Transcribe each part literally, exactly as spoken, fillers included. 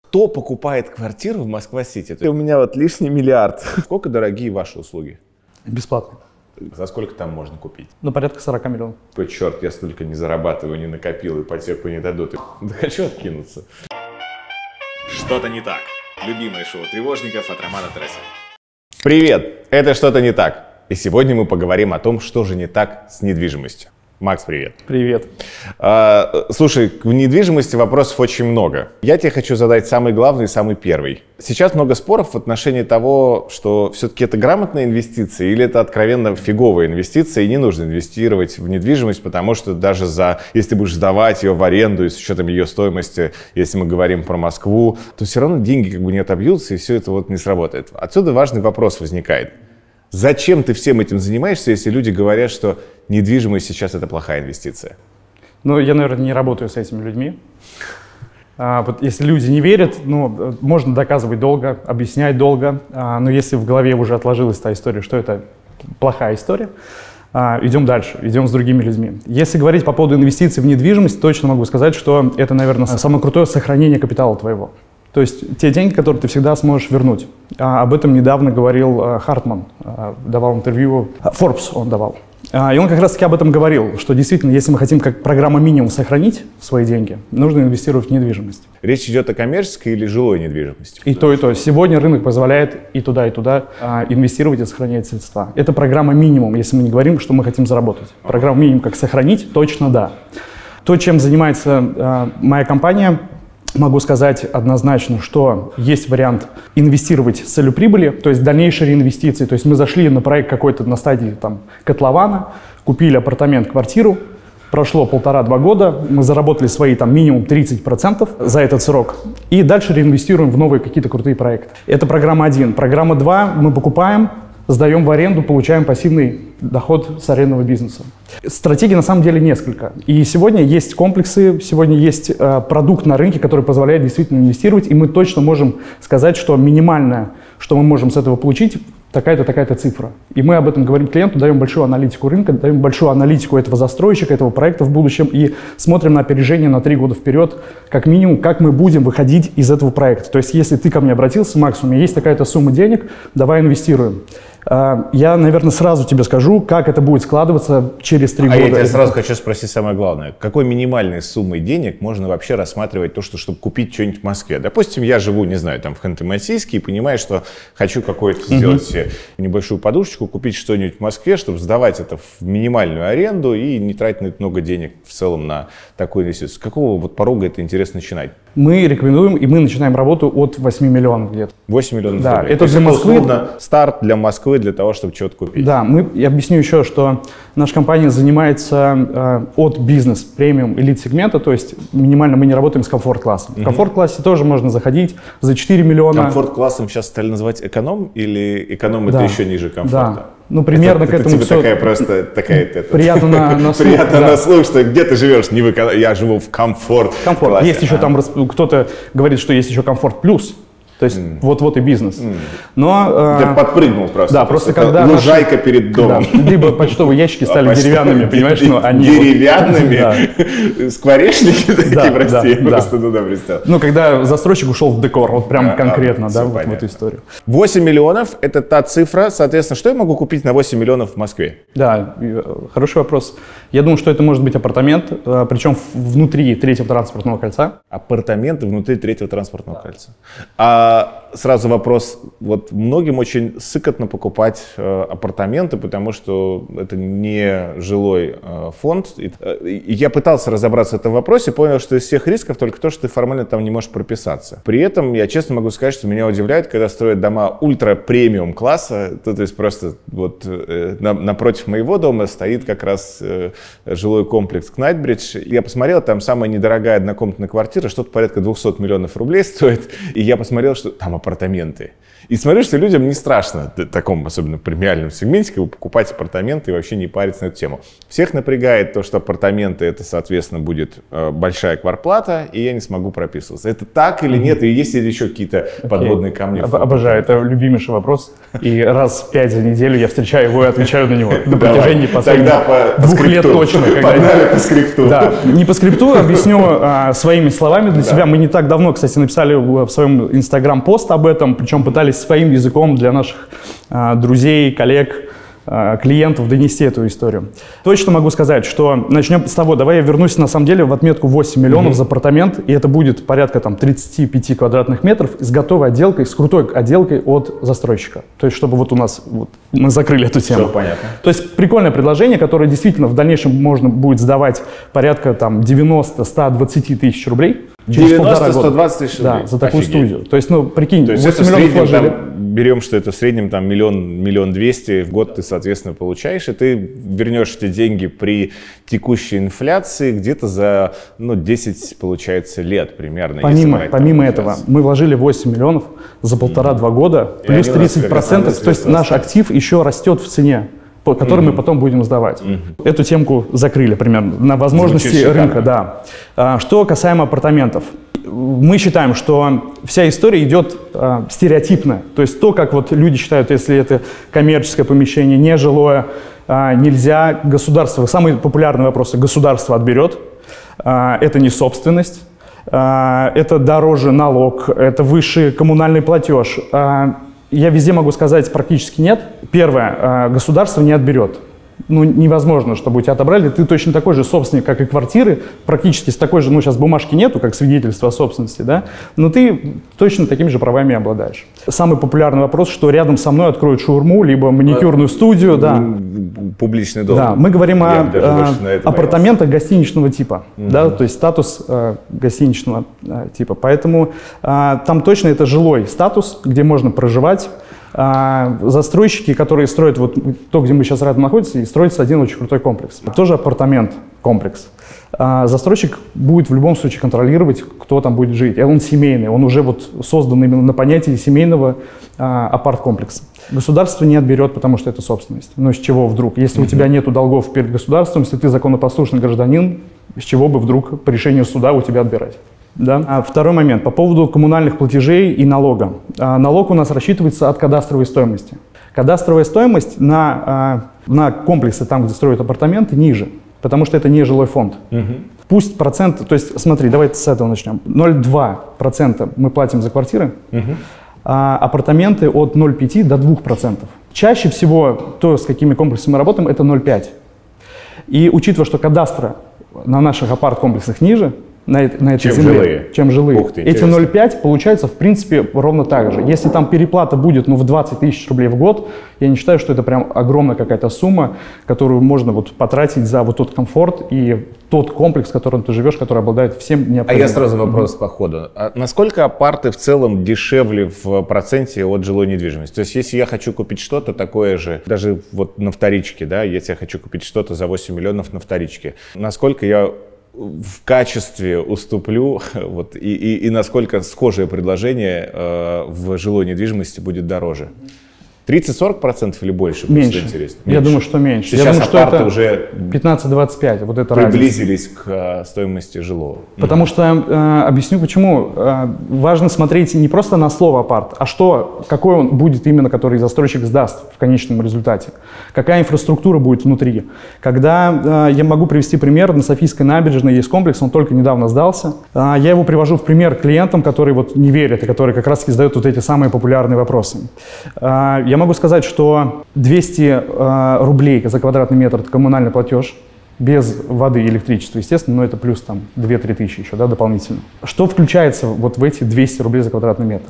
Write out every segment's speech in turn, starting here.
Кто покупает квартиру в Москва-Сити? У меня вот лишний миллиард. Сколько дорогие ваши услуги? Бесплатно. За сколько там можно купить? Ну, порядка сорока миллионов. Ой, черт, я столько не зарабатываю, не накопил, ипотеку не дадут. Да хочу откинуться. Что-то не так. Любимое шоу тревожников от Романа Тарасенко. Привет, это «Что-то не так». И сегодня мы поговорим о том, что же не так с недвижимостью. Макс, привет. Привет. А, слушай, в недвижимости вопросов очень много. Я тебе хочу задать самый главный, самый первый. Сейчас много споров в отношении того, что все-таки это грамотная инвестиция или это откровенно фиговая инвестиция, и не нужно инвестировать в недвижимость, потому что даже за, если ты будешь сдавать ее в аренду и с учетом ее стоимости, если мы говорим про Москву, то все равно деньги как бы не отобьются, и все это вот не сработает. Отсюда важный вопрос возникает. Зачем ты всем этим занимаешься, если люди говорят, что недвижимость сейчас это плохая инвестиция? Ну, я, наверное, не работаю с этими людьми. А, вот если люди не верят, ну, можно доказывать долго, объяснять долго, а, но если в голове уже отложилась та история, что это плохая история, а, идем дальше, идем с другими людьми. Если говорить по поводу инвестиций в недвижимость, точно могу сказать, что это, наверное, самое крутое сохранение капитала твоего. То есть те деньги, которые ты всегда сможешь вернуть. А, об этом недавно говорил а, Хартман, а, давал интервью, а, Forbes он давал. А, и он как раз-таки об этом говорил, что действительно, если мы хотим как программа минимум сохранить свои деньги, нужно инвестировать в недвижимость. Речь идет о коммерческой или жилой недвижимости? И то, и то. Сегодня рынок позволяет и туда, и туда а, инвестировать и сохранять средства. Это программа минимум, если мы не говорим, что мы хотим заработать. Программа минимум как сохранить, точно да. То, чем занимается а, моя компания, могу сказать однозначно, что есть вариант инвестировать с целью прибыли, то есть дальнейшие реинвестиции. То есть мы зашли на проект какой-то на стадии там, котлована, купили апартамент, квартиру, прошло полтора-два года, мы заработали свои там, минимум тридцать процентов за этот срок, и дальше реинвестируем в новые какие-то крутые проекты. Это программа один. Программа два, мы покупаем, сдаем в аренду, получаем пассивный доход с арендного бизнеса. Стратегий на самом деле несколько. И сегодня есть комплексы, сегодня есть э, продукт на рынке, который позволяет действительно инвестировать, и мы точно можем сказать, что минимальное, что мы можем с этого получить, такая-то, такая-то цифра. И мы об этом говорим клиенту, даем большую аналитику рынка, даем большую аналитику этого застройщика, этого проекта в будущем и смотрим на опережение на три года вперед, как минимум, как мы будем выходить из этого проекта. То есть, если ты ко мне обратился, Макс, у меня есть такая-то сумма денег, давай инвестируем. Я, наверное, сразу тебе скажу, как это будет складываться через три года. А я тебя сразу хочу спросить самое главное. Какой минимальной суммой денег можно вообще рассматривать то, что, чтобы купить что-нибудь в Москве? Допустим, я живу, не знаю, там в Ханты-Мансийске и понимаю, что хочу какой-то uh-huh. сделать себе небольшую подушечку, купить что-нибудь в Москве, чтобы сдавать это в минимальную аренду и не тратить на это много денег в целом на такую инвестицию. С какого вот порога это интересно начинать? Мы рекомендуем, и мы начинаем работу от восьми миллионов где-то. восемь миллионов да, рублей. Это для Москвы. Старт для Москвы для того, чтобы что-то купить. Да, мы, я объясню еще, что наша компания занимается э, от бизнес, премиум, элит сегмента, то есть минимально мы не работаем с комфорт-классом. В комфорт-классе тоже можно заходить за четыре миллиона. Комфорт-классом сейчас стали называть эконом или эконом да. это еще ниже комфорта? Да. Ну, примерно это, к этому это, все. Такая просто, такая, это, приятно на, на слух. Приятно да. на слух, что где ты живешь, не в эконом, я живу в комфорт. Комфорт. Классе. Есть еще а. там, кто-то говорит, что есть еще комфорт плюс. То есть mm. вот-вот и бизнес. Mm. Но, Ты э, подпрыгнул просто. Да, просто когда... Лужайка наши, перед домом. Да, либо почтовые ящики стали деревянными, понимаешь? Ну, они деревянными? Скворечники такие, прости, я просто туда представил. Ну, когда застройщик ушел в декор, вот прям конкретно, да, в эту историю. восемь миллионов – это та цифра, соответственно, что я могу купить на восемь миллионов в Москве? Да, хороший вопрос. Я думаю, что это может быть апартамент, причем внутри третьего транспортного кольца. Апартаменты внутри третьего транспортного кольца. А сразу вопрос, вот многим очень сыкотно покупать э, апартаменты, потому что это не жилой э, фонд. И, э, и я пытался разобраться в этом вопросе, понял, что из всех рисков только то, что ты формально там не можешь прописаться. При этом я честно могу сказать, что меня удивляет, когда строят дома ультра-премиум класса, то, то есть просто вот э, на, напротив моего дома стоит как раз э, жилой комплекс Кнайтбридж. Я посмотрел, там самая недорогая однокомнатная квартира, что-то порядка двухсот миллионов рублей стоит, и я посмотрел, что там апартаменты. И смотрю, что людям не страшно в таком, особенно премиальном сегменте, как бы покупать апартаменты и вообще не париться на эту тему. Всех напрягает то, что апартаменты, это, соответственно, будет э, большая квартплата, и я не смогу прописываться. Это так или нет? И есть ли еще какие-то okay. подводные камни? Об, обожаю, это любимейший вопрос. И раз в пять за неделю я встречаю его и отвечаю на него. На протяжении последних двух лет точно. Погнали по скрипту. Да, не по скрипту, объясню а, своими словами для себя. Мы не так давно, кстати, написали в своем инстаграм пост об этом, причем пытались своим языком для наших а, друзей, коллег, а, клиентов донести эту историю. Точно могу сказать, что начнем с того, давай я вернусь на самом деле в отметку восемь миллионов mm-hmm. за апартамент, и это будет порядка там тридцати пяти квадратных метров с готовой отделкой, с крутой отделкой от застройщика. То есть, чтобы вот у нас, вот, мы закрыли эту тему. Все понятно. То есть, прикольное предложение, которое действительно в дальнейшем можно будет сдавать порядка там девяноста — ста двадцати тысяч рублей. девяносто — сто двадцать тысяч рублей. Да, за такую Офигеть. студию. То есть, ну, прикинь, то есть восемь миллионов вложили. Там, берем, что это в среднем там миллион, миллион двести в год ты, соответственно, получаешь, и ты вернешь эти деньги при текущей инфляции где-то за, ну, десять, получается, лет примерно. Помимо, помимо этого, мы вложили восемь миллионов за полтора-два года, плюс тридцать процентов, то есть наш актив еще растет в цене, который mm-hmm. мы потом будем сдавать. Mm-hmm. Эту темку закрыли примерно на возможности рынка. Да. А, что касаемо апартаментов. Мы считаем, что вся история идет а, стереотипно. То есть то, как вот люди считают, если это коммерческое помещение, нежилое, а, нельзя, государство, самые популярные вопросы, государство отберет, а, это не собственность, а, это дороже налог, это выше коммунальный платеж. А, Я везде могу сказать, практически нет. Первое, государство не отберет. Ну, невозможно, чтобы у тебя отобрали. Ты точно такой же собственник, как и квартиры. Практически с такой же, ну, сейчас бумажки нету, как свидетельство о собственности, да? Но ты точно такими же правами обладаешь. Самый популярный вопрос, что рядом со мной откроют шаурму, либо маникюрную студию, да. Публичный дом. Да, мы говорим Я о э, апартаментах гостиничного типа, mm-hmm. да, то есть статус э, гостиничного э, типа. Поэтому э, там точно это жилой статус, где можно проживать. А, застройщики, которые строят вот то, где мы сейчас рядом находимся, и строится один очень крутой комплекс. Тоже апартамент комплекс. А, застройщик будет в любом случае контролировать, кто там будет жить. И он семейный, он уже вот создан именно на понятии семейного а, апарт-комплекса. Государство не отберет, потому что это собственность. Но с чего вдруг? Если mm-hmm. у тебя нет долгов перед государством, если ты законопослушный гражданин, с чего бы вдруг по решению суда у тебя отбирать? Да. А второй момент по поводу коммунальных платежей и налога. А, налог у нас рассчитывается от кадастровой стоимости. Кадастровая стоимость на, а, на комплексы, там, где строят апартаменты, ниже, потому что это не жилой фонд. Угу. Пусть процент, то есть смотри, давайте с этого начнем. ноль целых два десятых процента мы платим за квартиры, угу. а апартаменты от ноль целых пяти десятых до двух процентов. Чаще всего то, с какими комплексами мы работаем, это ноль целых пять десятых. И учитывая, что кадастра на наших апарт-комплексах ниже, на, на этой чем земле, жилые. чем жилые. Ух ты, эти ноль целых пять десятых получается, в принципе, ровно так же. Если там переплата будет, ну, в двадцать тысяч рублей в год, я не считаю, что это прям огромная какая-то сумма, которую можно вот потратить за вот тот комфорт и тот комплекс, в котором ты живешь, который обладает всем необходимым. А я сразу вопрос mm-hmm. по ходу. А насколько апарты в целом дешевле в проценте от жилой недвижимости? То есть, если я хочу купить что-то такое же, даже вот на вторичке, да, если я хочу купить что-то за восемь миллионов на вторичке, насколько я в качестве уступлю, вот, и, и, и насколько схожее предложение э, в жилой недвижимости будет дороже? тридцать-сорок процентов или больше? Меньше. Интересно? Я меньше. думаю, что меньше. Сейчас Я думаю, что это уже пятнадцать-двадцать пять. Вот это приблизились разница. к э, стоимости жилого. Потому mm-hmm. что, э, объясню почему, э, важно смотреть не просто на слово апарт, а что, какой он будет именно, который застройщик сдаст в конечном результате. Какая инфраструктура будет внутри. Когда, э, я могу привести пример, на Софийской набережной есть комплекс, он только недавно сдался. Э, я его привожу в пример клиентам, которые вот не верят и которые как раз-таки задают вот эти самые популярные вопросы. Э, я Я могу сказать, что двести э, рублей за квадратный метр – это коммунальный платеж, без воды и электричества, естественно, но это плюс там две-три тысячи еще, да, дополнительно. Что включается вот в эти двести рублей за квадратный метр?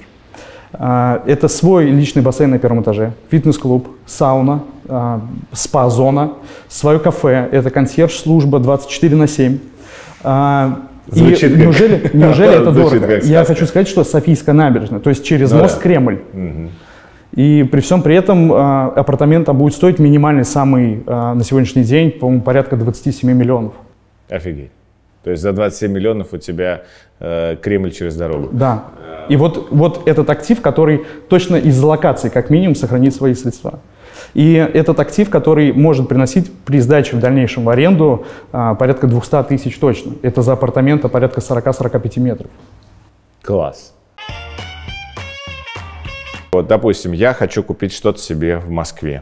Э, это свой личный бассейн на первом этаже, фитнес-клуб, сауна, э, спа-зона, свое кафе, это консьерж-служба двадцать четыре на семь. Э, Звучит и как... неужели, неужели это Звучит дорого? Я хочу сказать, что Софийская набережная, то есть через ну, мост да. Кремль. Угу. И при всем при этом э, апартамент там будет стоить минимальный самый э, на сегодняшний день, по-моему, порядка двадцати семи миллионов. Офигеть. То есть за двадцать семь миллионов у тебя э, Кремль через дорогу. Да. И вот, вот этот актив, который точно из-за локации, как минимум, сохранит свои средства. И этот актив, который может приносить при сдаче в дальнейшем в аренду а, порядка двухсот тысяч точно. Это за апартаменты порядка сорока-сорока пяти метров. Класс. Вот, допустим, я хочу купить что-то себе в Москве.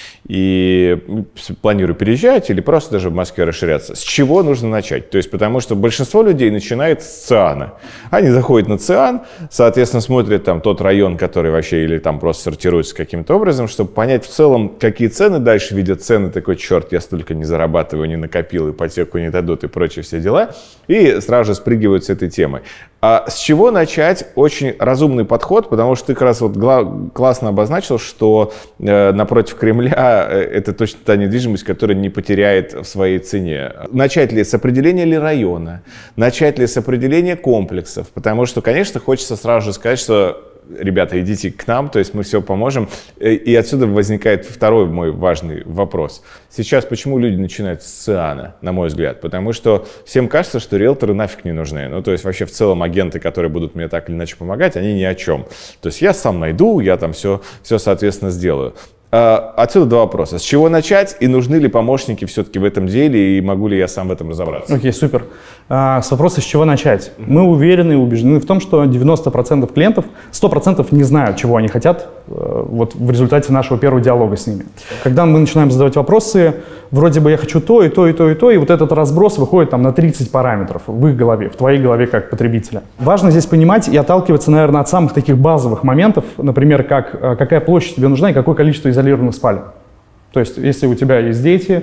И планирую переезжать или просто даже в Москве расширяться. С чего нужно начать? То есть, потому что большинство людей начинает с ЦИАНа. Они заходят на ЦИАН, соответственно, смотрят там тот район, который вообще или там просто сортируется каким-то образом, чтобы понять в целом, какие цены. Дальше видят цены, такой, черт, я столько не зарабатываю, не накопил, ипотеку не дадут и прочие все дела. И сразу же спрыгивают с этой темы. А с чего начать? Очень разумный подход, потому что ты как раз вот классно обозначил, что э, напротив Кремля это точно та недвижимость, которая не потеряет в своей цене. Начать ли с определения ли района, начать ли с определения комплексов, потому что, конечно, хочется сразу же сказать, что ребята, идите к нам, то есть мы все поможем. И отсюда возникает второй мой важный вопрос. Сейчас почему люди начинают с ЦИАНа, на мой взгляд? Потому что всем кажется, что риэлторы нафиг не нужны. Ну, то есть вообще в целом агенты, которые будут мне так или иначе помогать, они ни о чем. То есть я сам найду, я там все, все соответственно, сделаю. Отсюда два вопроса. С чего начать и нужны ли помощники все-таки в этом деле и могу ли я сам в этом разобраться? Окей, okay, супер. А, с вопроса, с чего начать. Mm-hmm. Мы уверены и убеждены в том, что девяносто процентов клиентов сто процентов не знают, чего они хотят э, вот в результате нашего первого диалога с ними. Когда мы начинаем задавать вопросы, вроде бы я хочу то, и то, и то, и то, и вот этот разброс выходит там на тридцать параметров в их голове, в твоей голове как потребителя. Важно здесь понимать и отталкиваться, наверное, от самых таких базовых моментов, например, как какая площадь тебе нужна и какое количество изолированных спален. То есть, если у тебя есть дети,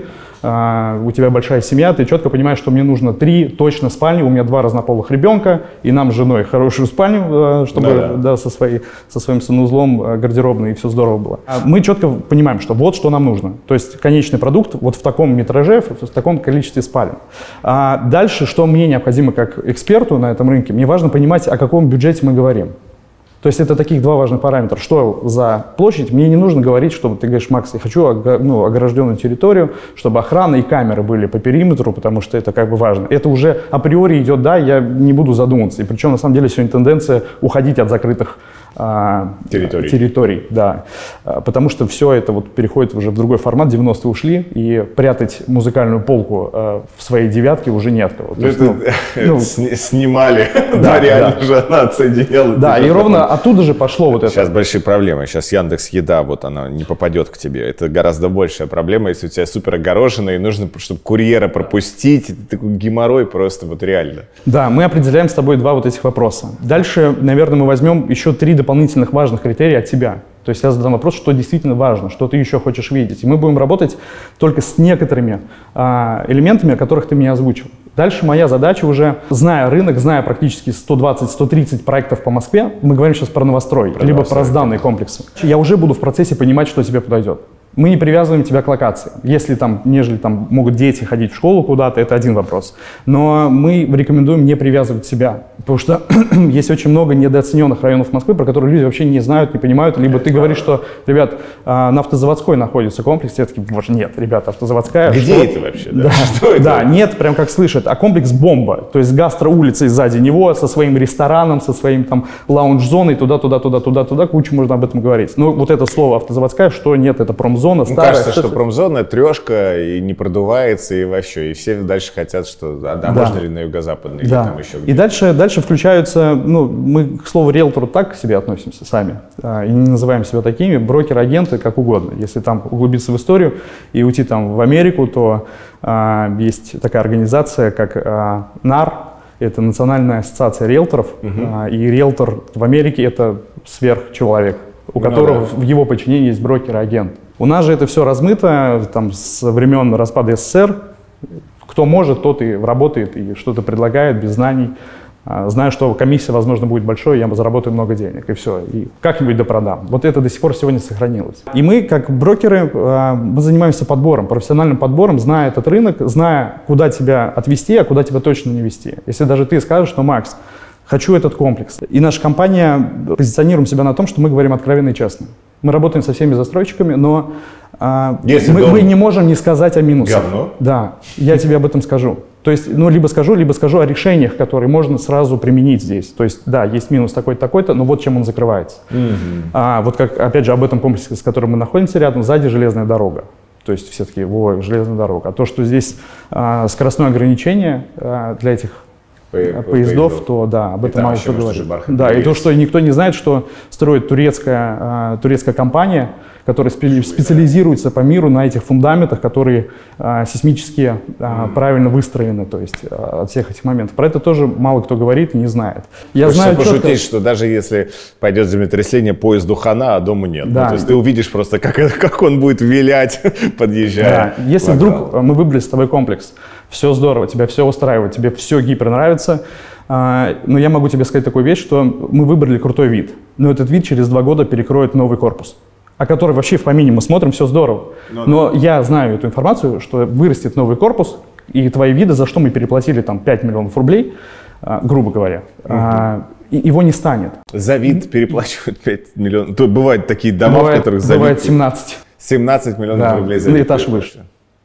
э, у тебя большая семья, ты четко понимаешь, что мне нужно три точно спальни, у меня два разнополых ребенка, и нам с женой хорошую спальню, э, чтобы да, да. Да, со, своей, со своим санузлом э, гардеробной, и все здорово было. А мы четко понимаем, что вот что нам нужно. То есть, конечный продукт вот в таком метраже, в, в таком количестве спален. А дальше, что мне необходимо как эксперту на этом рынке, мне важно понимать, о каком бюджете мы говорим. То есть это таких два важных параметра. Что за площадь? Мне не нужно говорить, чтобы ты говоришь, Макс, я хочу ну, огражденную территорию, чтобы охрана и камеры были по периметру, потому что это как бы важно. Это уже априори идет, да, я не буду задумываться. И причем на самом деле сегодня тенденция уходить от закрытых а, территорий. территорий, да. А, потому что все это вот переходит уже в другой формат, девяностые ушли, и прятать музыкальную полку а, в своей девятке уже нет кого. То есть, ну, ну, снимали, да, реально же она отсоединяла. Да, и ровно оттуда же пошло вот это. Сейчас большие проблемы. Сейчас Яндекс.Еда, вот она не попадет к тебе. Это гораздо большая проблема, если у тебя супер огорожено, и нужно, чтобы курьера пропустить. Это такой геморрой просто вот реально. Да, мы определяем с тобой два вот этих вопроса. Дальше, наверное, мы возьмем еще три дополнительных важных критерия от тебя. То есть я задам вопрос, что действительно важно, что ты еще хочешь видеть. И мы будем работать только с некоторыми а, элементами, о которых ты мне озвучил. Дальше моя задача уже, зная рынок, зная практически сто двадцать — сто тридцать проектов по Москве, мы говорим сейчас про новострой, про либо новострой, про сданные комплексы. Я уже буду в процессе понимать, что тебе подойдет. Мы не привязываем тебя к локации. Если там, нежели там могут дети ходить в школу куда-то, это один вопрос. Но мы рекомендуем не привязывать себя, потому что есть очень много недооцененных районов Москвы, про которые люди вообще не знают, не понимают. Либо ты говоришь, что, ребят, на Автозаводской находится комплекс, и я такие, боже, нет, ребята, Автозаводская. Где что? это вообще? Да, да, что это? Да, нет, прям как слышат. А комплекс бомба, то есть гастроулицей сзади него, со своим рестораном, со своим там лаунж-зоной, туда-туда, туда, туда, туда, кучу можно об этом говорить. Но вот это слово Автозаводская, что нет, это промзона. Ну, кажется, что, что промзона трешка и не продувается, и вообще, и все дальше хотят, что а, да, да. можно ли на юго-западный, да. или там еще где-то. И дальше, дальше включаются, ну, мы к слову риэлтору так к себе относимся сами, а, и не называем себя такими, брокеры, агенты, как угодно. Если там углубиться в историю и уйти там в Америку, то а, есть такая организация, как а, нар, это Национальная ассоциация риэлторов, угу. а, и риэлтор в Америке это сверхчеловек, у которого ну, да. в его подчинении есть брокер-агент. У нас же это все размыто там, с времен распада СССР. Кто может, тот и работает, и что-то предлагает без знаний. Знаю, что комиссия, возможно, будет большой, я заработаю много денег, и все. И как-нибудь допродам. Вот это до сих пор сегодня сохранилось. И мы, как брокеры, мы занимаемся подбором, профессиональным подбором, зная этот рынок, зная, куда тебя отвести, а куда тебя точно не вести. Если даже ты скажешь, что, Макс, хочу этот комплекс. И наша компания позиционируем себя на том, что мы говорим откровенно и честно. Мы работаем со всеми застройщиками, но А, мы, мы не можем не сказать о минусах. Говно? Да, я тебе об этом скажу. То есть, ну, либо скажу, либо скажу о решениях, которые можно сразу применить здесь. То есть, да, есть минус такой-то, такой-то, но вот чем он закрывается. Mm-hmm. А, вот как, опять же, об этом комплексе, с которым мы находимся рядом, сзади железная дорога. То есть, все таки, во, железная дорога. А то, что здесь а, скоростное ограничение а, для этих По, поездов, поездов, то да, об этом мало кто говорит. Да, и то, что никто не знает, что строит турецкая, а, турецкая компания, которая специализируется по миру на этих фундаментах, которые а, сейсмически а, правильно выстроены, то есть а, от всех этих моментов. Про это тоже мало кто говорит и не знает. Я Хочется знаю пошутить, четко... что даже если пойдет землетрясение, поезду хана, а дома нет. Да. Ну, то есть ты увидишь просто, как, как он будет вилять, подъезжая. Да. Если вдруг мы выбрали с тобой комплекс, все здорово, тебя все устраивает, тебе все гипер нравится, а, но я могу тебе сказать такую вещь, что мы выбрали крутой вид, но этот вид через два года перекроет новый корпус, о котором вообще в помине мы смотрим, все здорово. Но, но да. я знаю эту информацию, что вырастет новый корпус, и твои виды, за что мы переплатили там пять миллионов рублей, а, грубо говоря, угу. а, и его не станет. За вид переплачивают пять миллионов. То бывают такие дома, бывает, в которых за бывает вид... семнадцать. семнадцать миллионов да. рублей за вид. На этаж выше.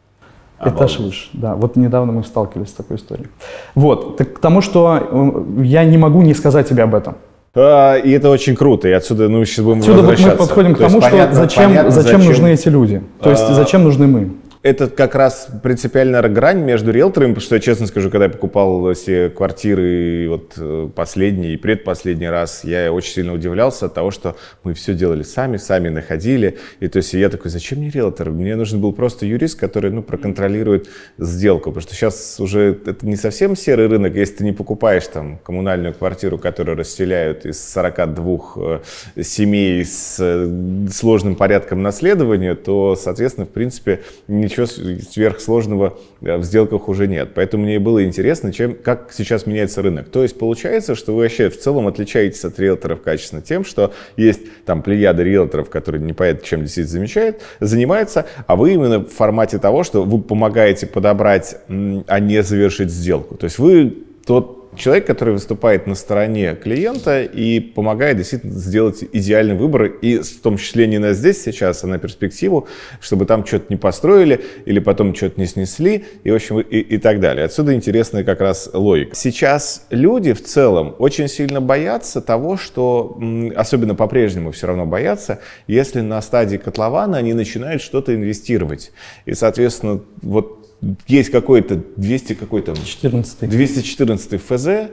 Этаж выше, да. Вот недавно мы сталкивались с такой историей. Вот, так, к тому, что я не могу не сказать тебе об этом. А, и это очень круто, и отсюда ну, сейчас будем отсюда возвращаться. Мы подходим к То тому, есть, что понятно, зачем, понятно, зачем, зачем нужны эти люди, то есть а, зачем нужны мы. Это как раз принципиальная грань между риэлторами, потому что я честно скажу, когда я покупал все квартиры вот последний и предпоследний раз, я очень сильно удивлялся от того, что мы все делали сами, сами находили. И то есть я такой, зачем мне риэлтор? Мне нужен был просто юрист, который ну, проконтролирует сделку, потому что сейчас уже это не совсем серый рынок, если ты не покупаешь там коммунальную квартиру, которую расселяют из сорока двух э, семей с э, сложным порядком наследования, то, соответственно, в принципе, ничего Ничего сверхсложного в сделках уже нет. Поэтому мне было интересно, чем, как сейчас меняется рынок. То есть получается, что вы вообще в целом отличаетесь от риэлторов качественно тем, что есть там плеяда риэлторов, которые непонятно чем действительно замечают, занимаются, а вы именно в формате того, что вы помогаете подобрать, а не завершить сделку. То есть вы тот человек, который выступает на стороне клиента и помогает действительно сделать идеальный выбор, и в том числе не на здесь сейчас, а на перспективу, чтобы там что-то не построили или потом что-то не снесли и, в общем, и, и так далее. Отсюда интересная как раз логика. Сейчас люди в целом очень сильно боятся того, что, особенно по-прежнему все равно боятся, если на стадии котлована они начинают что-то инвестировать. И, соответственно, вот есть какой-то двести какой-то двести четырнадцатый эф зэ,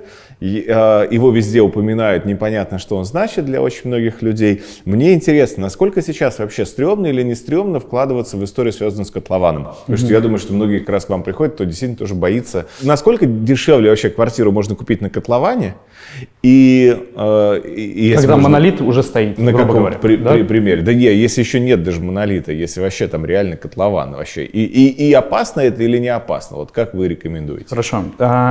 его везде упоминают, непонятно, что он значит для очень многих людей. Мне интересно, насколько сейчас вообще стрёмно или не стрёмно вкладываться в историю, связанную с котлованом? Потому что я думаю, что многие как раз к вам приходят, кто действительно тоже боится. Насколько дешевле вообще квартиру можно купить на котловане? И, и когда можно, монолит уже стоит, на каком говоря, при, да? при, примере? Да нет, если еще нет даже монолита, если вообще там реально котлован вообще. И, и, и опасно это или не опасно? Вот как вы рекомендуете? Хорошо.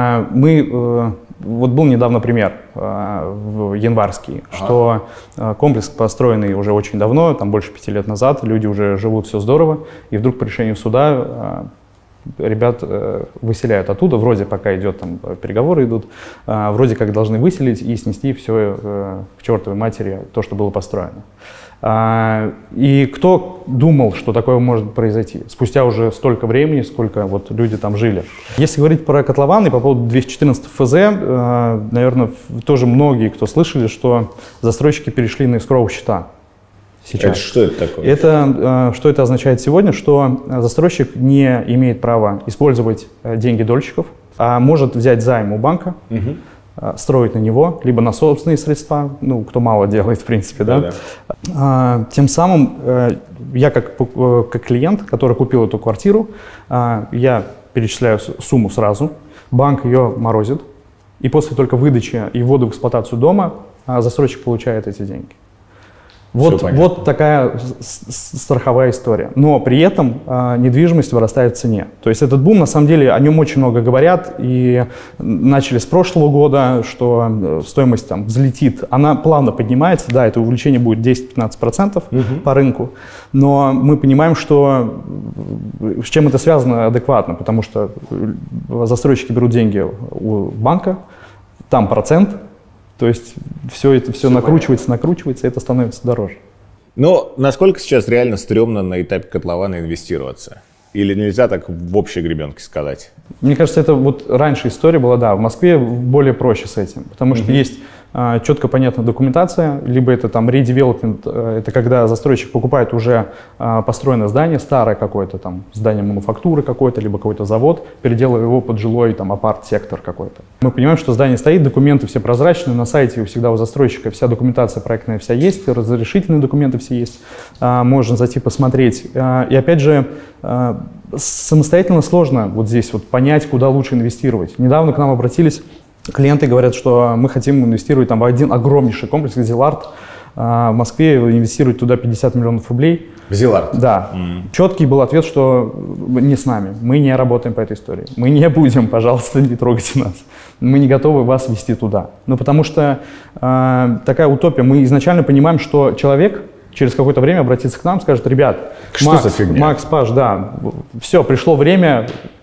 Мы, вот был недавно пример в Январский, ага. что комплекс, построенный уже очень давно, там больше пяти лет назад, люди уже живут, все здорово, и вдруг по решению суда ребят э, выселяют оттуда, вроде пока идет там переговоры идут, э, вроде как должны выселить и снести все э, к чертовой матери, то, что было построено. А, и кто думал, что такое может произойти? Спустя уже столько времени, сколько вот люди там жили. Если говорить про котлованы по поводу двести четырнадцатого эф зэ, э, наверное, тоже многие, кто слышали, что застройщики перешли на эскроу счета. Сейчас. Это что это такое? Это, что это означает сегодня, что застройщик не имеет права использовать деньги дольщиков, а может взять займ у банка, угу. строить на него, либо на собственные средства, ну, кто мало делает, в принципе, да. да. А, тем самым я как, как клиент, который купил эту квартиру, я перечисляю сумму сразу, банк ее морозит, и после только выдачи и ввода в эксплуатацию дома застройщик получает эти деньги. Вот, вот такая страховая история. Но при этом э, недвижимость вырастает в цене. То есть этот бум, на самом деле, о нем очень много говорят. И начали с прошлого года, что стоимость там взлетит. Она плавно поднимается. Да, это увеличение будет десять-пятнадцать процентов угу. по рынку. Но мы понимаем, что с чем это связано адекватно. Потому что застройщики берут деньги у банка, там процент. То есть все это все, все накручивается, понятно. накручивается, и это становится дороже. Но насколько сейчас реально стрёмно на этапе котлована инвестироваться? Или нельзя так в общей гребенке сказать? Мне кажется, это вот раньше история была, да, в Москве более проще с этим, потому что mm-hmm. есть а, четко понятная документация, либо это там редевелопмент, это когда застройщик покупает уже а, построенное здание, старое какое-то там здание мануфактуры какое-то, либо какой-то завод, переделывая его под жилой там апарт-сектор какой-то. Мы понимаем, что здание стоит, документы все прозрачные, на сайте всегда у застройщика вся документация проектная вся есть, разрешительные документы все есть, а, можно зайти посмотреть. А, и опять же, а, самостоятельно сложно вот здесь вот понять, куда лучше инвестировать. Недавно к нам обратились клиенты, говорят, что мы хотим инвестировать там в один огромнейший комплекс Зиларт в Москве, инвестировать туда пятьдесят миллионов рублей. В Зиларт? Да. Mm. Четкий был ответ, что не с нами, мы не работаем по этой истории. Мы не будем, пожалуйста, не трогайте нас. Мы не готовы вас вести туда. Ну, потому что э, такая утопия. Мы изначально понимаем, что человек через какое-то время обратится к нам, скажет: ребят, что Макс, за фигня? Макс, Паш, да, все, пришло время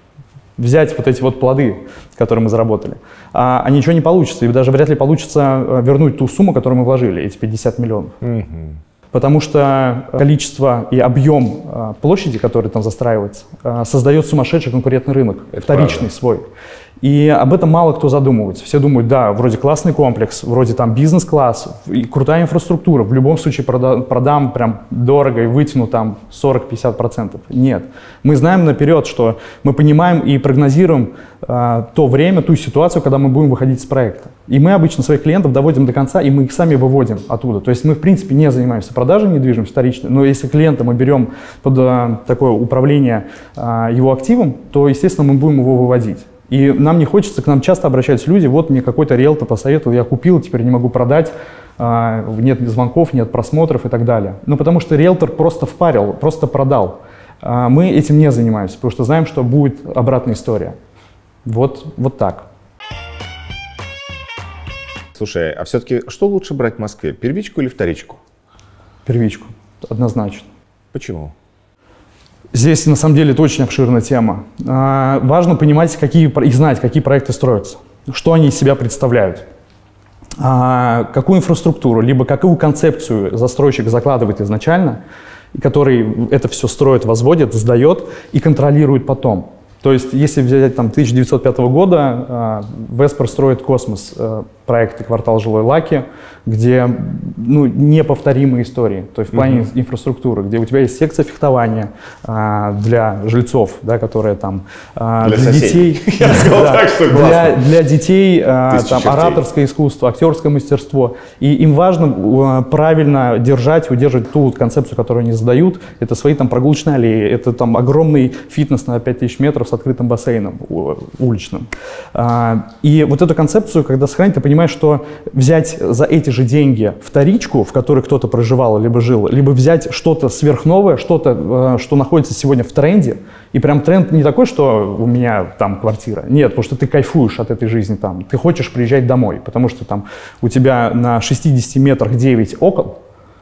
взять вот эти вот плоды, которые мы заработали. А, а ничего не получится, и даже вряд ли получится вернуть ту сумму, которую мы вложили, эти пятьдесят миллионов. Mm-hmm. Потому что количество и объем а, площади, который там застраивается, а, создает сумасшедший конкурентный рынок, это вторичный правда. Свой. И об этом мало кто задумывается. Все думают, да, вроде классный комплекс, вроде там бизнес-класс, и крутая инфраструктура. В любом случае прода продам прям дорого и вытяну там сорок-пятьдесят процентов. Нет. Мы знаем наперед, что мы понимаем и прогнозируем э, то время, ту ситуацию, когда мы будем выходить с проекта. И мы обычно своих клиентов доводим до конца, и мы их сами выводим оттуда. То есть мы, в принципе, не занимаемся продажей недвижимости вторичной, но если клиента мы берем под э, такое управление э, его активом, то, естественно, мы будем его выводить. И нам не хочется, к нам часто обращаются люди: вот мне какой-то риэлтор посоветовал, я купил, теперь не могу продать, нет звонков, нет просмотров и так далее. Ну, потому что риэлтор просто впарил, просто продал. Мы этим не занимаемся, потому что знаем, что будет обратная история. Вот, вот так. Слушай, а все-таки что лучше брать в Москве, первичку или вторичку? Первичку, однозначно. Почему? Здесь, на самом деле, это очень обширная тема. А, важно понимать, какие, и знать, какие проекты строятся, что они из себя представляют, а, какую инфраструктуру, либо какую концепцию застройщик закладывает изначально, который это все строит, возводит, сдает и контролирует потом. То есть, если взять там тысяча девятьсот пятого года, Веспер строит «Космос», проект «Квартал жилой Лаки», где ну, неповторимые истории, то есть в плане mm-hmm. инфраструктуры, где у тебя есть секция фехтования а, для жильцов, да, которая там а, для, для детей, для, для детей а, там, ораторское искусство, актерское мастерство, и им важно а, правильно держать, удерживать ту вот концепцию, которую они задают. Это свои там прогулочные аллеи, это там огромный фитнес на пять тысяч метров с открытым бассейном уличным. А, и вот эту концепцию, когда сохранить, ты понимаешь, что взять за эти же деньги вторичку, в которой кто-то проживал либо жил, либо взять что-то сверхновое, что-то, что находится сегодня в тренде, и прям тренд не такой, что у меня там квартира, нет, потому что ты кайфуешь от этой жизни там, ты хочешь приезжать домой, потому что там у тебя на шестидесяти метрах девять окон,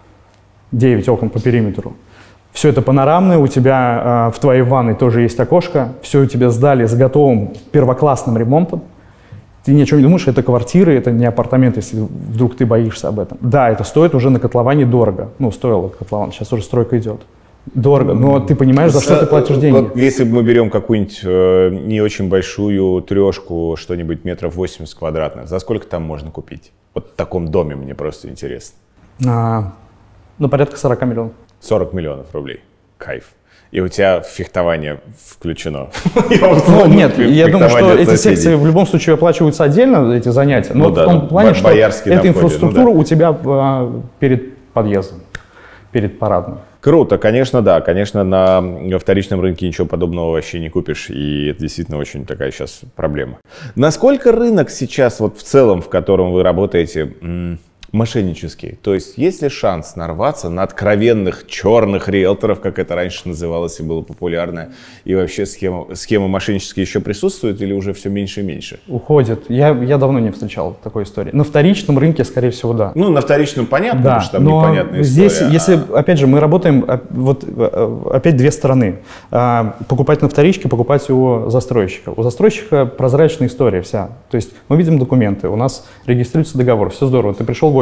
девять окон по периметру, все это панорамное, у тебя э, в твоей ванной тоже есть окошко, все у тебя сдали с готовым первоклассным ремонтом. Ты ни о чем не думаешь, это квартиры, это не апартаменты, если вдруг ты боишься об этом. Да, это стоит уже на котловане дорого. Ну, стоило котлован, сейчас уже стройка идет. Дорого, но ты понимаешь, за что ты платишь деньги. Вот если мы берем какую-нибудь э, не очень большую трешку, что-нибудь метров восемьдесят квадратных, за сколько там можно купить? Вот в таком доме мне просто интересно. А, ну, порядка сорока миллионов. сорок миллионов рублей. Кайф. И у тебя фехтование включено. Ну, нет, я думаю, что эти секции в любом случае оплачиваются отдельно, эти занятия, но в том плане, что эта инфраструктура у тебя перед подъездом, перед парадным. Круто, конечно, да. Конечно, на вторичном рынке ничего подобного вообще не купишь, и это действительно очень такая сейчас проблема. Насколько рынок сейчас, вот в целом, в котором вы работаете, мошеннический? То есть есть ли шанс нарваться на откровенных черных риэлторов, как это раньше называлось и было популярно, и вообще схема, схема мошеннические еще присутствует или уже все меньше и меньше? Уходит. Я, я давно не встречал такой истории. На вторичном рынке, скорее всего, да. Ну, на вторичном понятно, да, потому что там но непонятная здесь, история. Если, опять же, мы работаем, вот опять две стороны. Покупать на вторичке, покупать у застройщика. У застройщика прозрачная история вся. То есть мы видим документы, у нас регистрируется договор, все здорово. Ты пришел в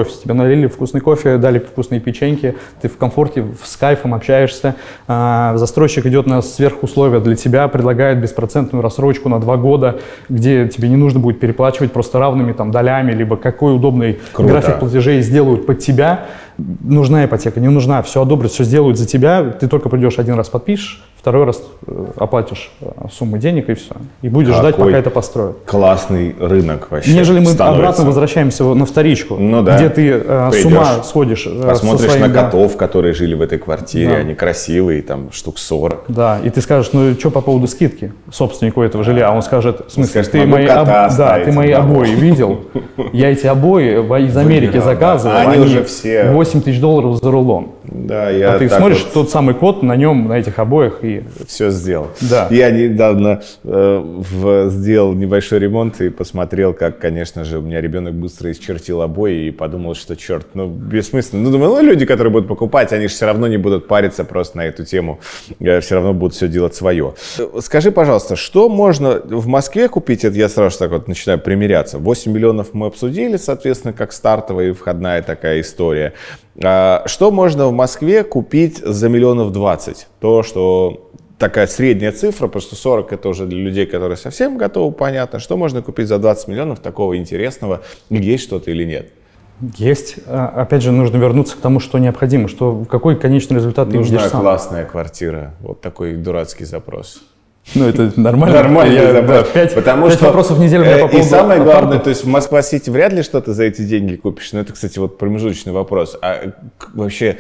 офис. Тебе налили вкусный кофе, дали вкусные печеньки, ты в комфорте, с кайфом общаешься. А, застройщик идет на сверхусловия для тебя, предлагает беспроцентную рассрочку на два года, где тебе не нужно будет переплачивать просто равными там долями, либо какой удобный Круто. График платежей сделают под тебя. Нужна ипотека, не нужна, все одобрят, все сделают за тебя. Ты только придешь один раз подпишешь, второй раз оплатишь сумму денег и все. И будешь Какой ждать, пока это построят. Классный рынок вообще. Нежели мы становится. обратно возвращаемся на вторичку, ну, да. где ты э, с ума сходишь. Посмотришь со своим, на да. котов, которые жили в этой квартире, Да. они красивые, там штук сорок. Да, и ты скажешь, ну что по поводу скидки собственнику этого жилья? А он скажет, в смысле, скажет, ты мои, об... да, ты мои да. обои видел? Я эти обои из Америки Выбирал, заказывал, да. Они, они уже все... восемь тысяч долларов за рулон. Да, я а ты так смотришь, вот тот самый код на нем, на этих обоях и... все сделал. Да. Я недавно э, в, сделал небольшой ремонт и посмотрел, как, конечно же, у меня ребенок быстро исчертил обои и подумал, что черт, ну бессмысленно. Ну, думаю, ну люди, которые будут покупать, они же все равно не будут париться просто на эту тему, э, все равно будут все делать свое. Скажи, пожалуйста, что можно в Москве купить? Это я сразу так вот начинаю примиряться. восемь миллионов мы обсудили, соответственно, как стартовая и входная такая история. А, что можно в Москве купить за миллионов двадцать? То, что... такая средняя цифра, потому что сорок это уже для людей, которые совсем готовы, понятно. Что можно купить за двадцать миллионов такого интересного, есть что-то или нет? Есть. Опять же, нужно вернуться к тому, что необходимо, что какой конечный результат ты видишь сам. Нужна классная квартира. Вот такой дурацкий запрос. Ну, это нормально. Нормальный я, запрос. Да, пять, Потому пять что, вопросов в неделю. Э, по и самое апартов. главное, то есть в Москва-Сити вряд ли что-то за эти деньги купишь. Но это, кстати, вот промежуточный вопрос. А вообще...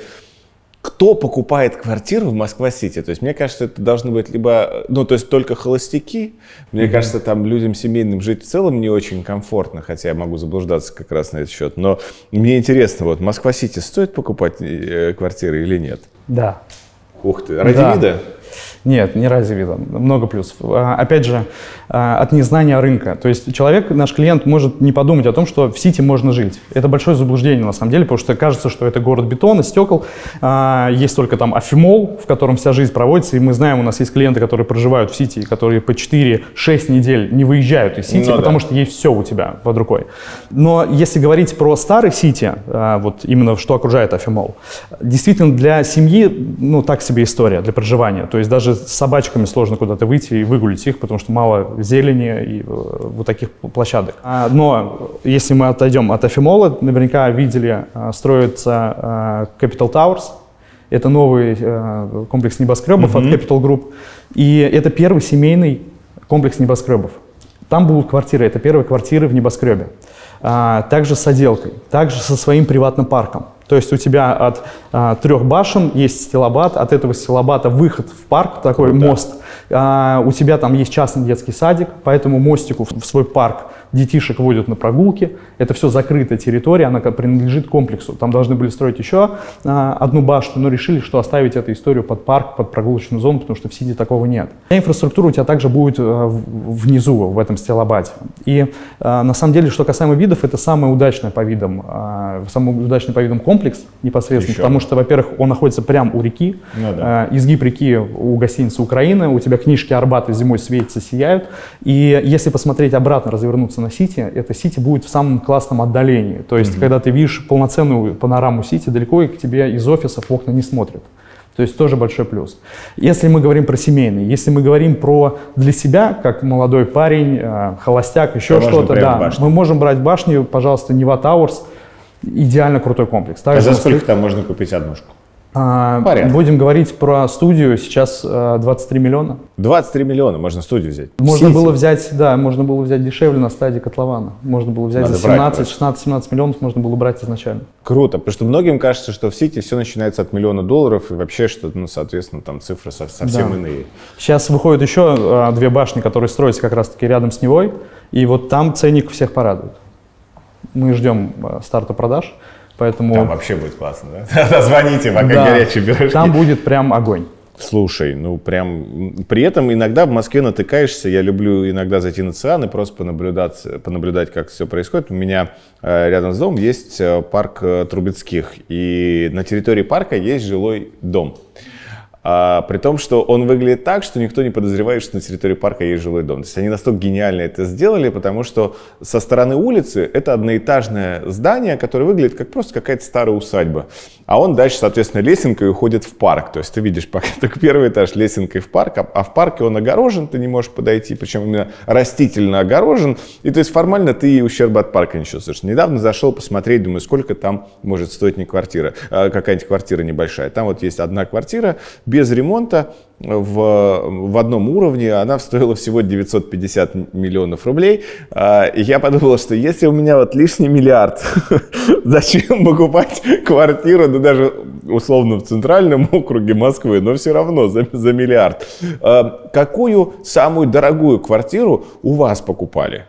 Кто покупает квартиру в Москва-Сити? То есть, мне кажется, это должны быть либо, ну, то есть только холостяки. Мне mm-hmm. кажется, там людям семейным жить в целом не очень комфортно, хотя я могу заблуждаться как раз на этот счет. Но мне интересно, вот Москва-Сити стоит покупать э, квартиры или нет? Да. Ух ты, ради да. вида? Нет, не ради вида, много плюсов. Опять же, от незнания рынка. То есть человек, наш клиент, может не подумать о том, что в Сити можно жить. Это большое заблуждение на самом деле, потому что кажется, что это город бетона, стекол. Есть только там Афимол, в котором вся жизнь проводится. И мы знаем, у нас есть клиенты, которые проживают в Сити, которые по четыре-шесть недель не выезжают из Сити, ну, потому да. что есть все у тебя под рукой. Но если говорить про старый Сити, вот именно что окружает Афимол, действительно для семьи, ну так себе история для проживания. То есть даже с собачками сложно куда-то выйти и выгулить их, потому что мало зелени и вот таких площадок. Но если мы отойдем от Афимола, наверняка видели, строится Capital Towers. Это новый комплекс небоскребов mm-hmm. от Capital Group. И это первый семейный комплекс небоскребов. Там будут квартиры, это первые квартиры в небоскребе. Также с отделкой, также со своим приватным парком. То есть у тебя от а, трех башен есть стилобат, от этого стилобата выход в парк, такой Круто. мост. А, у тебя там есть частный детский садик, по этому мостику в свой парк детишек водят на прогулки. Это все закрытая территория, она принадлежит комплексу. Там должны были строить еще а, одну башню, но решили, что оставить эту историю под парк, под прогулочную зону, потому что в Сити такого нет. Инфраструктура у тебя также будет а, внизу, в этом стилобате. И а, на самом деле, что касаемо видов, это самый удачный по видам, а, самый удачный по видам комплекс непосредственно, еще. Потому что, во-первых, он находится прямо у реки, ну, да. э, изгиб реки у гостиницы «Украина», у тебя книжки Арбата зимой светятся, сияют, и если посмотреть обратно, развернуться на Сити, это Сити будет в самом классном отдалении, то есть, mm-hmm. когда ты видишь полноценную панораму Сити, далеко и к тебе из офисов в окна не смотрят. То есть тоже большой плюс. Если мы говорим про семейный, если мы говорим про для себя, как молодой парень, э, холостяк, еще то что-то, да, мы можем брать башню, пожалуйста, Нева Тауэрс. Идеально крутой комплекс. Также а за сколько там можно купить однушку? А, будем говорить про студию, сейчас а, двадцать три миллиона. двадцать три миллиона можно студию взять? Можно Сити. было взять, да, можно было взять дешевле на стадии котлована. Можно было взять Надо за семнадцать, шестнадцать, семнадцать миллионов, можно было брать изначально. Круто, потому что многим кажется, что в Сити все начинается от миллиона долларов и вообще, что, ну, соответственно, там цифры совсем да. иные. Сейчас выходят еще а, две башни, которые строятся как раз-таки рядом с Невой, и вот там ценник всех порадует. Мы ждем старта продаж, поэтому... Там вообще будет классно, да? Звоните, пока да, горячие пирожки. Там будет прям огонь. Слушай, ну прям... При этом иногда в Москве натыкаешься, я люблю иногда зайти на ЦИАН и просто понаблюдать, понаблюдать, как все происходит. У меня э, рядом с домом есть э, парк э, Трубецких, и на территории парка есть жилой дом. А, при том, что он выглядит так, что никто не подозревает, что на территории парка есть жилой дом. То есть они настолько гениально это сделали, потому что со стороны улицы это одноэтажное здание, которое выглядит как просто какая-то старая усадьба. А он дальше, соответственно, лесенкой уходит в парк. То есть ты видишь пока только первый этаж лесенкой в парк, а, а в парке он огорожен, ты не можешь подойти, причем именно растительно огорожен. И то есть формально ты и ущерба от парка ничего слышишь. Недавно зашел посмотреть, думаю, сколько там может стоить не квартира, а какая-нибудь квартира небольшая. Там вот есть одна квартира без ремонта в, в одном уровне, она стоила всего девятьсот пятьдесят миллионов рублей. И я подумал, что если у меня вот лишний миллиард, зачем покупать квартиру, да даже условно в центральном округе Москвы, но все равно за, за миллиард. Какую самую дорогую квартиру у вас покупали?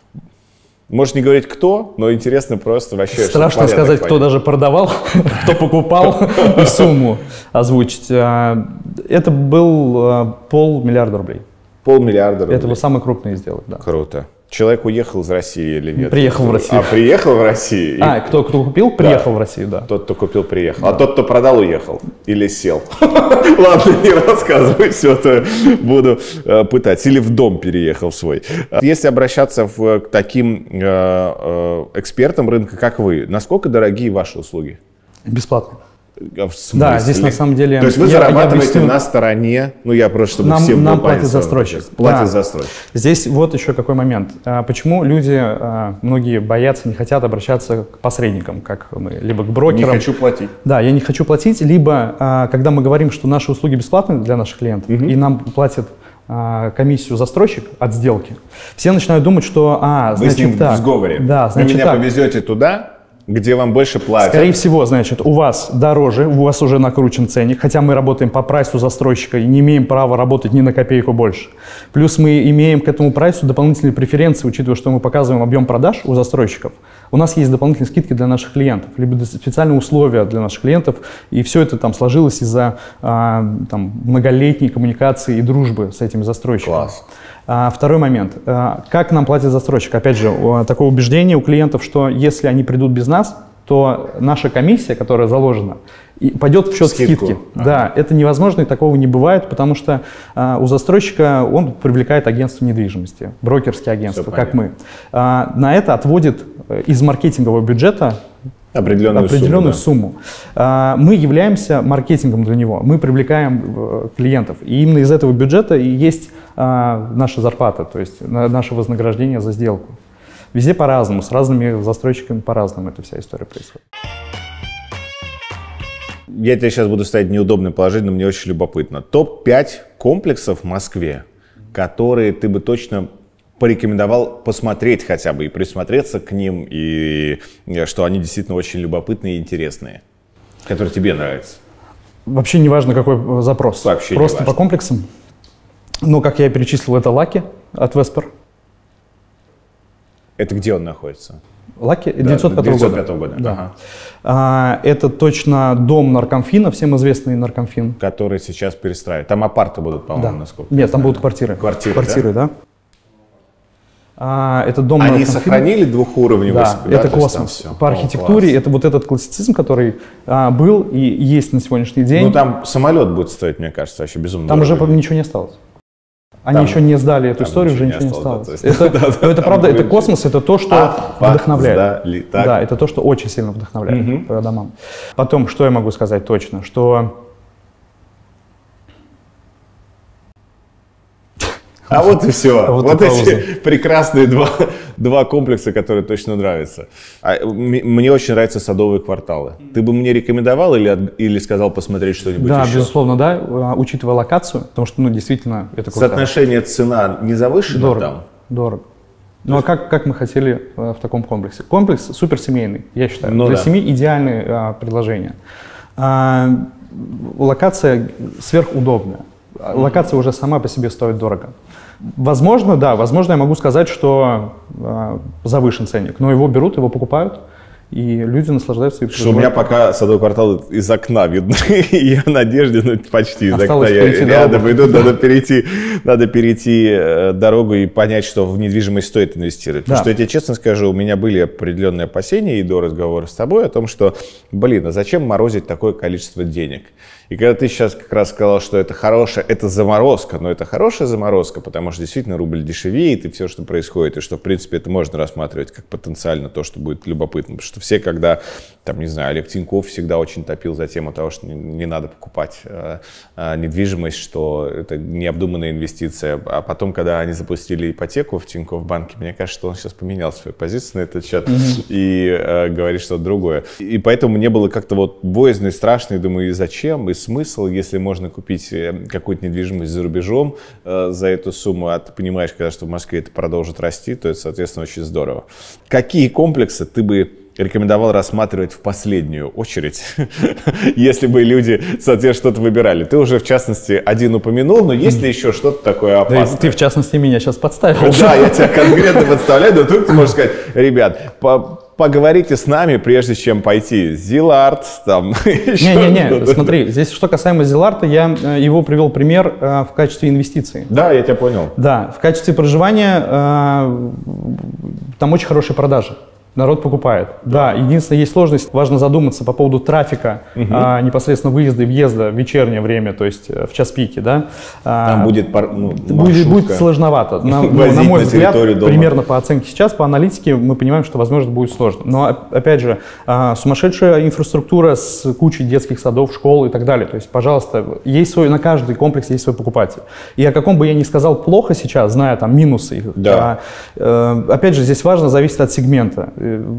Можешь не говорить кто, но интересно просто вообще. Страшно сказать, кто даже продавал, кто покупал, и сумму озвучить. Это был полмиллиарда рублей. Полмиллиарда рублей. Это был самый крупный сделок, да. Круто. Человек уехал из России или нет? Приехал в Россию. А, приехал в Россию? А, кто, кто купил, приехал да. в Россию, да. Тот, кто купил, приехал. Да. А тот, кто продал, уехал? Или сел? Ладно, не рассказывай, все это буду пытать. Или в дом переехал свой. Если обращаться к таким экспертам рынка, как вы, насколько дорогие ваши услуги? Бесплатно. Да, здесь на самом деле... То есть вы я, зарабатываете я на стороне, ну я просто, чтобы нам, всем нам платит застройщик. Платит да. застройщик. Здесь вот еще какой момент. Почему люди, многие боятся, не хотят обращаться к посредникам, как мы, либо к брокерам. Не хочу платить. Да, я не хочу платить, либо когда мы говорим, что наши услуги бесплатны для наших клиентов, угу. и нам платят комиссию застройщик от сделки, все начинают думать, что, а, значит, вы с ним так, в сговоре. Да, значит, вы меня так. повезете туда, где вам больше платят. Скорее всего, значит, у вас дороже, у вас уже накручен ценник, хотя мы работаем по прайсу застройщика и не имеем права работать ни на копейку больше. Плюс мы имеем к этому прайсу дополнительные преференции, учитывая, что мы показываем объем продаж у застройщиков. У нас есть дополнительные скидки для наших клиентов, либо специальные условия для наших клиентов, и все это там сложилось из-за а, там, многолетней коммуникации и дружбы с этими застройщиками. Класс. А, второй момент. А, как нам платит застройщик? Опять же, такое убеждение у клиентов, что если они придут без нас, то наша комиссия, которая заложена, пойдет в счет Скидку. скидки. Ага. Да, это невозможно и такого не бывает, потому что а, у застройщика он привлекает агентство недвижимости, брокерские агентства, как мы. А, на это отводит из маркетингового бюджета определенную, определенную сумму. сумму. Да. А, мы являемся маркетингом для него, мы привлекаем клиентов. И именно из этого бюджета и есть а, наша зарплата, то есть наше вознаграждение за сделку. Везде по-разному, с разными застройщиками по-разному эта вся история происходит. Я тебе сейчас буду ставить неудобное положение, но мне очень любопытно. топ пять комплексов в Москве, которые ты бы точно порекомендовал посмотреть хотя бы и присмотреться к ним, и что они действительно очень любопытные и интересные, которые тебе нравятся. Вообще не важно, какой запрос. Вообще Просто по комплексам. Ну, как я перечислил, это Лаки от Веспер. Это где он находится? Лаки девятьсот пятого года. Да. Ага. А, это точно дом Наркомфина, всем известный Наркомфин. Который сейчас перестраивают. Там апарты будут, по-моему, да. насколько. Нет, там будут квартиры. Квартиры, квартиры да? да. А, это дом Они Наркомфина. Сохранили двухуровневый? Да, да, это космос. По архитектуре, О, это вот этот классицизм, который а, был и есть на сегодняшний день. Ну там самолет будет стоить, мне кажется, вообще безумно. Там уже ничего не осталось. Они там, еще не сдали эту историю, уже ничего не осталось. Не осталось. Это, да, это правда, это космос, это то, что а, вдохновляет. Сдали, да, это то, что очень сильно вдохновляет угу. по домам. Потом, что я могу сказать точно, что... А вот и все. А вот вот эти прекрасные два, два комплекса, которые точно нравятся. А, мне очень нравятся садовые кварталы. Ты бы мне рекомендовал или, или сказал посмотреть что-нибудь да, еще? Да, безусловно, да, учитывая локацию, потому что, ну, действительно, это круто. Соотношение цена не завышено дорого, там? Дорого. Ну, а как, как мы хотели в таком комплексе? Комплекс суперсемейный, я считаю. Ну, Для да. семьи идеальное а, предложение. А, локация сверхудобная. Локация уже сама по себе стоит дорого. Возможно, да, возможно, я могу сказать, что э, завышен ценник, но его берут, его покупают, и люди наслаждаются. Что у меня пока Садовый квартал из окна видно, я в надежде, ну почти из окна, я рядом иду, надо перейти, надо перейти дорогу и понять, что в недвижимость стоит инвестировать. Потому что я тебе честно скажу, у меня были определенные опасения и до разговора с тобой о том, что, блин, а зачем морозить такое количество денег? И когда ты сейчас как раз сказал, что это хорошая, это заморозка, но это хорошая заморозка, потому что действительно рубль дешевеет, и все, что происходит, и что, в принципе, это можно рассматривать как потенциально то, что будет любопытно. Потому что все, когда, там, не знаю, Олег Тиньков всегда очень топил за тему того, что не, не надо покупать э, э, недвижимость, что это необдуманная инвестиция. А потом, когда они запустили ипотеку в Тинькофф банке, мне кажется, что он сейчас поменял свою позицию на этот счет mm-hmm. и э, говорит что-то другое. И поэтому мне было как-то вот боязно и страшно, и думаю, и зачем, и смысл, если можно купить какую-то недвижимость за рубежом э, за эту сумму, а ты понимаешь, когда что в Москве это продолжит расти, то это, соответственно, очень здорово. Какие комплексы ты бы рекомендовал рассматривать в последнюю очередь, если бы люди, соответственно, что-то выбирали? Ты уже, в частности, один упомянул, но есть ли еще что-то такое опасное? Да, ты, в частности, меня сейчас подставил. Да, я тебя конкретно подставляю, но тут ты можешь сказать, ребят, по поговорите с нами, прежде чем пойти. Зилард, там Не-не-не, смотри, здесь что касаемо Зиларда, я его привел пример э, в качестве инвестиции. Да, я тебя понял. Да, в качестве проживания э, там очень хорошие продажи. Народ покупает. Да, единственное, есть сложность. Важно задуматься по поводу трафика, угу. а, непосредственно выезда и въезда в вечернее время, то есть в час пики. Да? Там а, будет, ну, будет, будет сложновато. На, ну, на мой на взгляд, дома. Примерно по оценке сейчас, по аналитике, мы понимаем, что, возможно, будет сложно. Но, опять же, а, сумасшедшая инфраструктура с кучей детских садов, школ и так далее. То есть, пожалуйста, есть свой, на каждый комплекс есть свой покупатель. И о каком бы я ни сказал плохо сейчас, зная там минусы их, да. а, а, опять же, здесь важно, зависит от сегмента.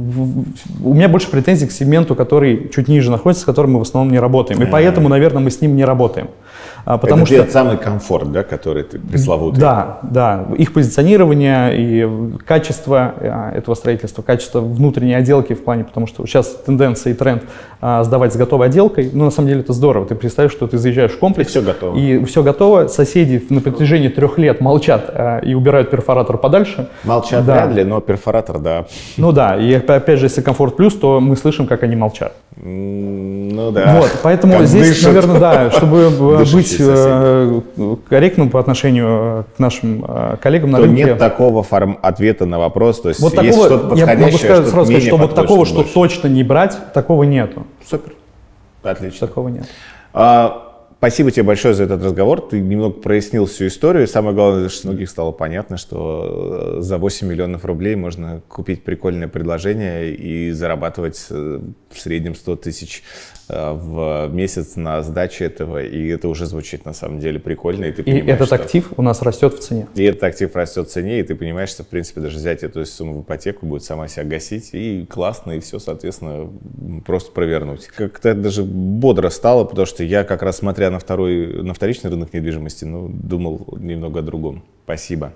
У меня больше претензий к сегменту, который чуть ниже находится, с которым мы в основном не работаем. И поэтому, наверное, мы с ним не работаем. Потому это что самый комфорт, да, который ты пресловутый. Да, да. Их позиционирование и качество этого строительства, качество внутренней отделки в плане, потому что сейчас тенденция и тренд а, сдавать с готовой отделкой, ну, на самом деле это здорово. Ты представляешь, что ты заезжаешь в комплекс, и все готово. И все готово. Соседи на протяжении трех лет молчат а, и убирают перфоратор подальше. Молчат да. вряд ли, но перфоратор, да. Ну да, и опять же, если комфорт плюс, то мы слышим, как они молчат. Ну да. Вот, поэтому как здесь, дышат. Наверное, да, чтобы быть э, корректным по отношению к нашим э, коллегам на то рынке. Нет такого форм ответа на вопрос, то есть вот есть такого, что-то подходящее, я могу сказать, что сразу сказать, что вот такого, что больше. точно не брать, такого нету. Супер, отлично. Такого нет. А, спасибо тебе большое за этот разговор. Ты немного прояснил всю историю. Самое главное, что многих стало понятно, что за восемь миллионов рублей можно купить прикольное предложение и зарабатывать в среднем сто тысяч в месяц на сдаче этого. И это уже звучит на самом деле прикольно. И, ты и этот что... актив у нас растет в цене. И этот актив растет в цене, и ты понимаешь, что в принципе даже взять эту сумму в ипотеку будет сама себя гасить. И классно, и все, соответственно, просто провернуть. Как-то даже бодро стало, потому что я как раз смотря на второй, на вторичный рынок недвижимости, ну, думал немного о другом. Спасибо.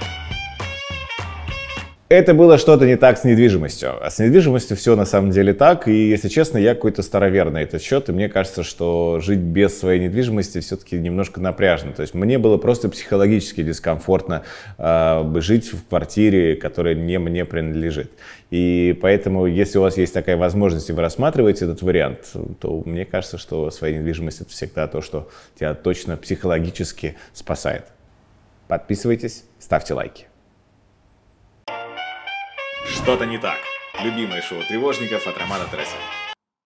Это было что-то не так с недвижимостью. А с недвижимостью все на самом деле так. И, если честно, я какой-то старовер на этот счет. И мне кажется, что жить без своей недвижимости все-таки немножко напряжно. То есть мне было просто психологически дискомфортно э, жить в квартире, которая не мне принадлежит. И поэтому, если у вас есть такая возможность, и вы рассматриваете этот вариант, то мне кажется, что своя недвижимость — это всегда то, что тебя точно психологически спасает. Подписывайтесь, ставьте лайки. Что-то не так. Любимое шоу тревожников от Романа Тарасенко.